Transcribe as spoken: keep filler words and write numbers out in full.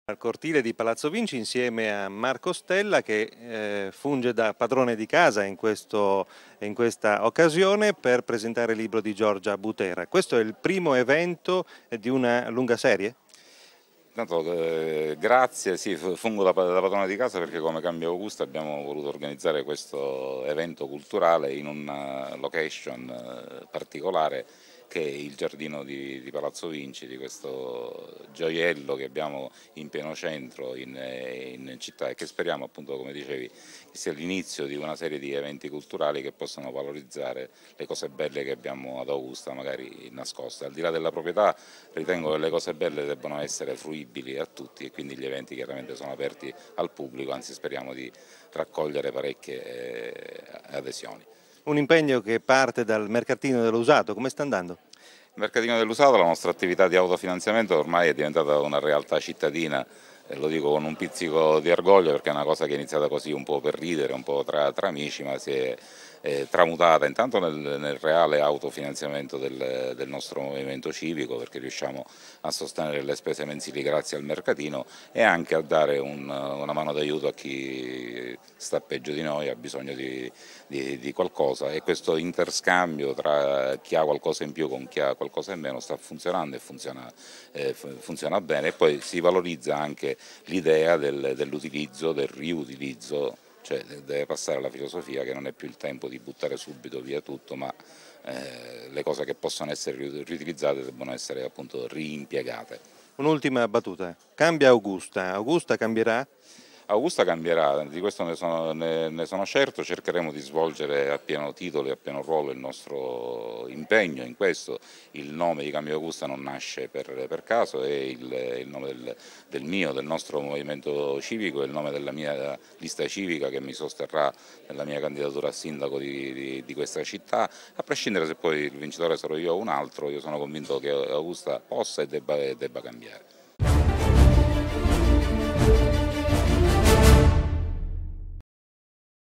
Al cortile di Palazzo Vinci insieme a Marco Stella che eh, funge da padrone di casa in, questo, in questa occasione per presentare il libro di Giorgia Butera. Questo è il primo evento di una lunga serie? Intanto, eh, grazie, sì, fungo da, da padrone di casa perché come Cambio Augusta abbiamo voluto organizzare questo evento culturale in una location eh, particolare che è il giardino di, di Palazzo Vinci, di questo gioiello che abbiamo in pieno centro in, in città e che speriamo appunto, come dicevi, che sia l'inizio di una serie di eventi culturali che possano valorizzare le cose belle che abbiamo ad Augusta, magari nascoste. Al di là della proprietà ritengo che le cose belle debbano essere fruibili a tutti e quindi gli eventi chiaramente sono aperti al pubblico, anzi speriamo di raccogliere parecchie eh, adesioni. Un impegno che parte dal mercatino dell'usato, come sta andando? Il mercatino dell'usato, la nostra attività di autofinanziamento ormai è diventata una realtà cittadina, e lo dico con un pizzico di orgoglio perché è una cosa che è iniziata così un po' per ridere, un po' tra, tra amici, ma si è eh, tramutata intanto nel, nel reale autofinanziamento del, del nostro movimento civico, perché riusciamo a sostenere le spese mensili grazie al mercatino e anche a dare un, una mano d'aiuto a chi sta peggio di noi, ha bisogno di, di, di qualcosa, e questo interscambio tra chi ha qualcosa in più con chi ha qualcosa in meno sta funzionando e funziona, eh, funziona bene, e poi si valorizza anche l'idea del, dell'utilizzo, del riutilizzo, cioè deve passare alla filosofia che non è più il tempo di buttare subito via tutto, ma eh, le cose che possono essere riutilizzate devono essere appunto riimpiegate. Un'ultima battuta, cambia Augusta, Augusta cambierà? Augusta cambierà, di questo ne sono, ne, ne sono certo, cercheremo di svolgere a pieno titolo e a pieno ruolo il nostro impegno in questo. Il nome di Cambio Augusta non nasce per, per caso, è il, il nome del, del mio, del nostro movimento civico, è il nome della mia lista civica che mi sosterrà nella mia candidatura a sindaco di, di, di questa città, a prescindere se poi il vincitore sarò io o un altro. Io sono convinto che Augusta possa e debba, debba cambiare.